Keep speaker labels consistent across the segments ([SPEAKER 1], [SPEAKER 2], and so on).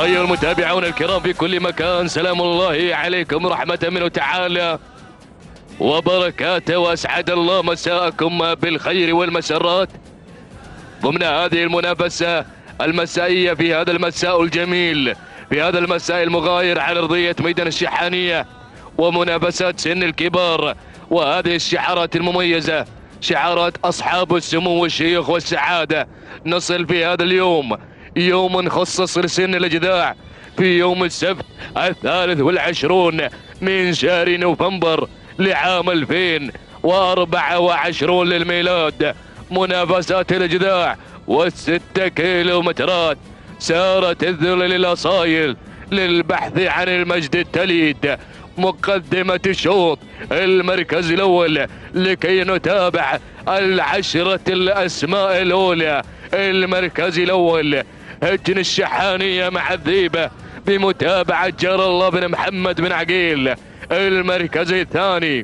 [SPEAKER 1] أيها المتابعون الكرام في كل مكان، سلام الله عليكم ورحمة منه تعالى وبركاته، وأسعد الله مساءكم بالخير والمسرات ضمن هذه المنافسة المسائية في هذا المساء الجميل، في هذا المساء المغاير على أرضية ميدان الشحانية ومنافسات سن الكبار. وهذه الشعارات المميزة شعارات أصحاب السمو والشيوخ والسعادة. نصل في هذا اليوم، يوم مخصص لسن الأجداع، في يوم السبت 23 من شهر نوفمبر لعام 2024 للميلاد. منافسات الأجداع والستة كيلومترات سارت الذل للأصايل للبحث عن المجد التليد. مقدمة الشوط المركز الأول لكي نتابع 10 الأسماء الأولى. المركز الأول هجن الشحانية مع الذيبة بمتابعة جار الله بن محمد بن عقيل. المركز الثاني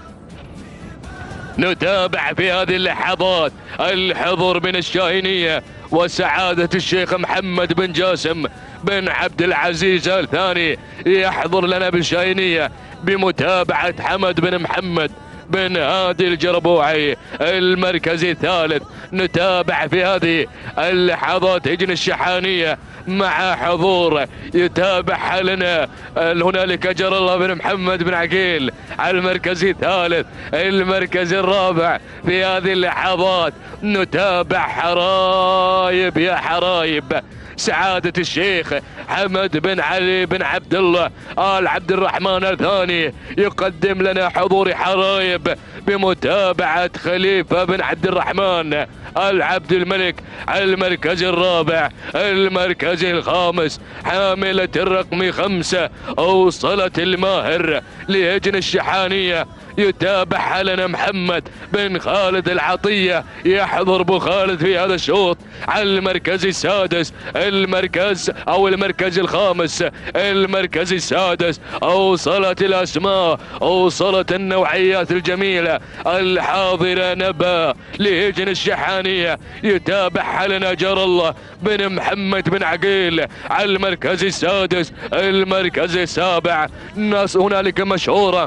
[SPEAKER 1] نتابع في هذه اللحظات الحضور بن الشاهينية وسعادة الشيخ محمد بن جاسم بن عبد العزيز الثاني يحضر لنا بالشاهينية بمتابعة حمد بن محمد بن هادي الجربوعي. المركز الثالث نتابع في هذه اللحظات هجن الشحانية مع حضور يتابع لنا هنالك جار الله بن محمد بن عقيل على المركز الثالث. المركز الرابع في هذه اللحظات نتابع حرايب يا حرايب سعادة الشيخ حمد بن علي بن عبد الله آل عبد الرحمن الثاني يقدم لنا حضور حرايب بمتابعة خليفة بن عبد الرحمن آل عبد الملك على المركز الرابع. المركز الخامس حاملة الرقم 5 أوصلت الماهر لهجن الشحانية يتابع لنا محمد بن خالد العطية يحضر ابو خالد في هذا الشوط على المركز السادس. المركز الخامس المركز السادس أوصلت الأسماء، أوصلت النوعيات الجميلة الحاضرة نبا لهجن الشحانية يتابع لنا جار الله بن محمد بن عقيل على المركز السادس. المركز السابع ناس هنالك مشهورة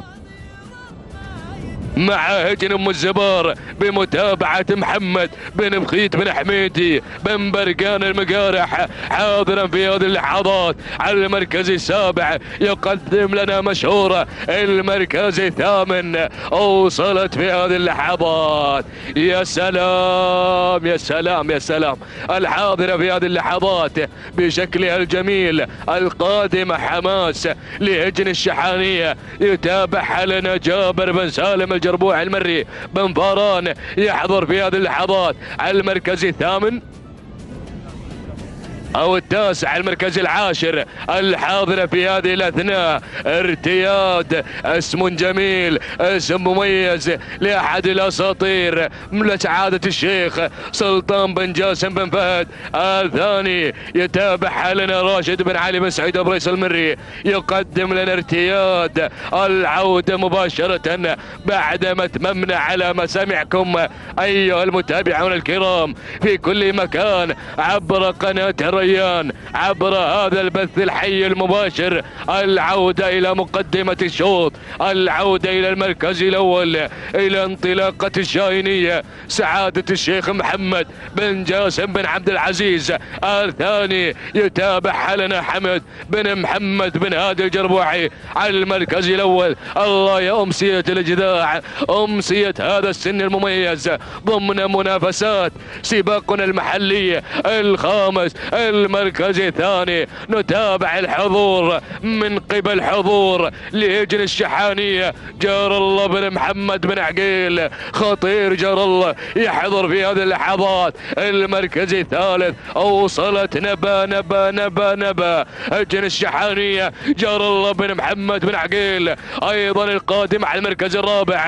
[SPEAKER 1] مع هجن ام الزبار بمتابعة محمد بن بخيت بن حميدي بن برقان المقارح حاضرا في هذه اللحظات على المركز السابع يقدم لنا مشهورة. المركز الثامن أوصلت في هذه اللحظات يا سلام يا سلام يا سلام الحاضرة في هذه اللحظات بشكلها الجميل القادمة حماس لهجن الشحانية يتابع لنا جابر بن سالم الجربوع المري بن فاران يحضر في هذه اللحظات على المركز الثامن أو التاسع. المركز العاشر الحاضرة في هذه الأثناء ارتياد، اسم جميل اسم مميز لأحد الأساطير لسعادة الشيخ سلطان بن جاسم بن فهد الثاني يتابع لنا راشد بن علي بن سعيد بريس المري يقدم لنا ارتياد العودة مباشرة بعد ما تممنا على مسامعكم أيها المتابعون الكرام في كل مكان عبر قناة الريان عبر هذا البث الحي المباشر. العودة إلى مقدمة الشوط، العودة إلى المركز الأول، إلى انطلاقة الشاهينية سعادة الشيخ محمد بن جاسم بن عبد العزيز الثاني يتابع لنا حمد بن محمد بن هادي الجربوعي على المركز الأول. الله يا أمسية الإجداع، أمسية هذا السن المميز ضمن منافسات سباقنا المحلي الخامس. المركز الثاني نتابع الحضور من قبل حضور لهجن الشحانية جار الله بن محمد بن عقيل خطير جار الله يحضر في هذه اللحظات. المركز الثالث أوصلت نبا هجن الشحانية جار الله بن محمد بن عقيل أيضا القادم على المركز الرابع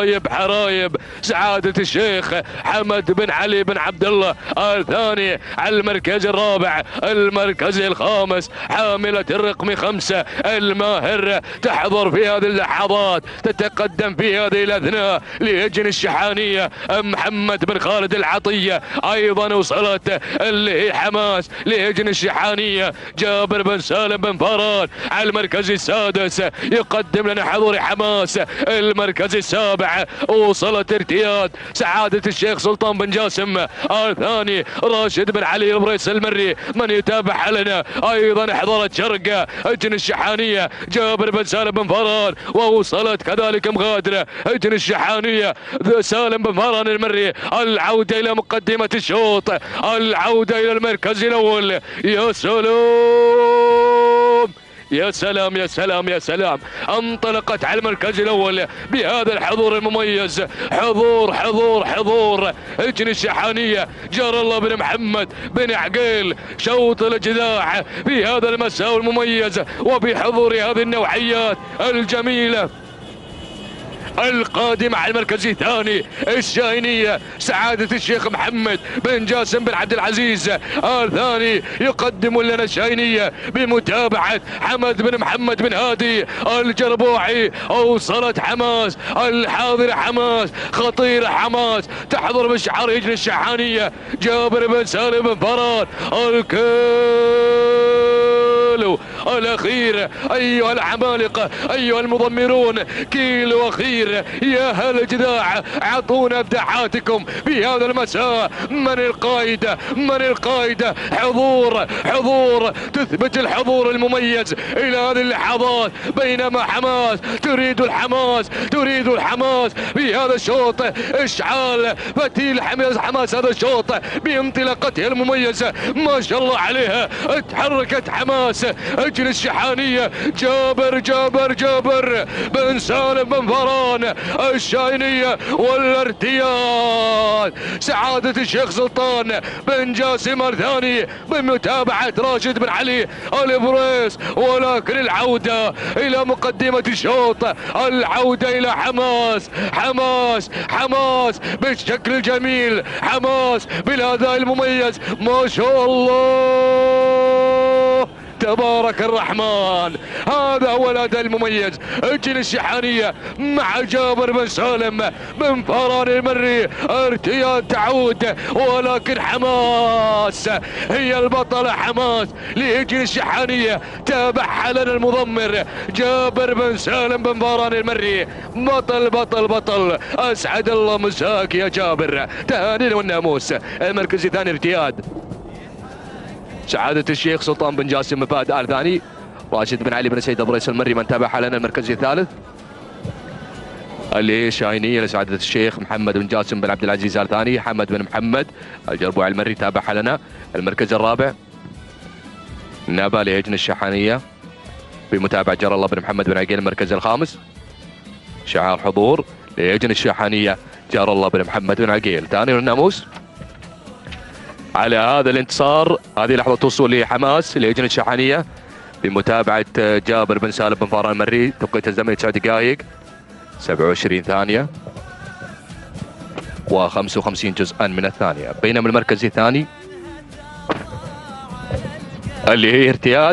[SPEAKER 1] حرايب سعادة الشيخ حمد بن علي بن عبد الله الثاني على المركز الرابع، المركز الخامس، حاملة الرقم 5 الماهر تحضر في هذه اللحظات، تتقدم في هذه الأثناء لهجن الشحانية محمد بن خالد العطية. أيضا وصلت اللي هي حماس لهجن الشحانية جابر بن سالم بن فاران على المركز السادس، يقدم لنا حضور حماس. المركز السابع وصلت ارتياد سعادة الشيخ سلطان بن جاسم الثاني، راشد بن علي البريس المري من يتابع لنا. ايضا حضرت شرقة هجن الشحانية جابر بن سالم بن فاران، ووصلت كذلك مغادرة هجن الشحانية سالم بن فاران المري. العودة الى مقدمة الشوط، العودة الى المركز الاول. يا سلام يا سلام يا سلام يا سلام، انطلقت على المركز الاول بهذا الحضور المميز. حضور حضور حضور هجن الشحانية جار الله بن محمد بن عقيل، شوط الاجذاع في هذا المساء المميز وبحضور هذه النوعيات الجميلة. القادم على المركز الثاني الشاهينية سعادة الشيخ محمد بن جاسم بن عبد العزيز الثاني، يقدم لنا الشاهينية بمتابعة حمد بن محمد بن هادي الجربوعي. وصلت حماس الحاضرة، حماس خطيرة، حماس تحضر بشعار هجن الشحانية جابر بن سالم بن فاران. الكيلو الأخير أيها العمالقة أيها المضمرون، كيلو أخير يا هل الجذاع، اعطونا ابداعاتكم في هذا المساء. من القائدة من القائدة؟ حضور حضور، تثبت الحضور المميز الى هذه اللحظات، بينما حماس تريد الحماس تريد الحماس في هذا الشوط، اشعال فتيل حماس هذا الشوط بانطلاقتها المميزة ما شاء الله عليها. تحركت حماس هجن الشحانية جابر بن سالم بن فاران الشاهينية، والارتياد سعادة الشيخ سلطان بن جاسم الثاني بمتابعة راشد بن علي البريس. ولكن العودة إلى مقدمة الشوط، العودة إلى حماس بالشكل الجميل، حماس بالأداء المميز ما شاء الله تبارك الرحمن. هذا هو الاداء المميز، هجن الشحانية مع جابر بن سالم بن فاران المري. ارتياد تعود، ولكن حماس هي البطلة، حماس لهجن الشحانية. تابعها لنا المضمر جابر بن سالم بن فاران المري، بطل بطل بطل. اسعد الله مساك يا جابر، تهانينا والناموس. المركز الثاني ارتياد سعادة الشيخ سلطان بن جاسم بن فهد الثاني، راشد بن علي بن سيد بريس المري من تابعها لنا. المركز الثالث اللي هي شاهينية لسعادة الشيخ محمد بن جاسم بن عبد العزيز الثاني، حمد بن محمد الجربوعي المري تابعها لنا. المركز الرابع نابا لهجن الشحانية بمتابعة جار الله بن محمد بن عقيل. المركز الخامس شعار حضور لهجن الشحانية جار الله بن محمد بن عقيل. ثاني والناموس على هذا الانتصار. هذه لحظة وصول لحماس لهجن الشحانية بمتابعة جابر بن سالم بن فاران المري. توقيت الزمني 9 دقائق 27 ثانية و55 جزءا من الثانية. بينما المركز الثاني اللي هي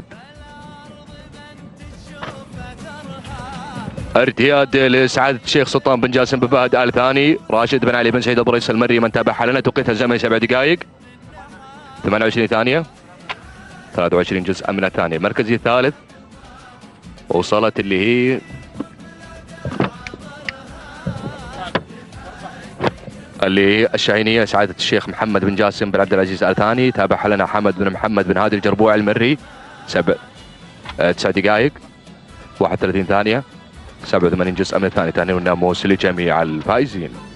[SPEAKER 1] ارتياد لسعادة الشيخ سلطان بن جاسم بن فهد الثاني، راشد بن علي بن سيد بريس المري من تابعها لنا. توقيت الزمني 7 دقائق 28 ثانية 23 جزءا من الثانية. المركز الثالث وصلت اللي هي الشاهينية سعادة الشيخ محمد بن جاسم بن عبد العزيز الثاني، تابعها لنا حمد بن محمد بن هادي الجربوعي المري 9 دقائق 31 ثانية 87 جزء من الثانية. تهاني والناموس لجميع الفائزين.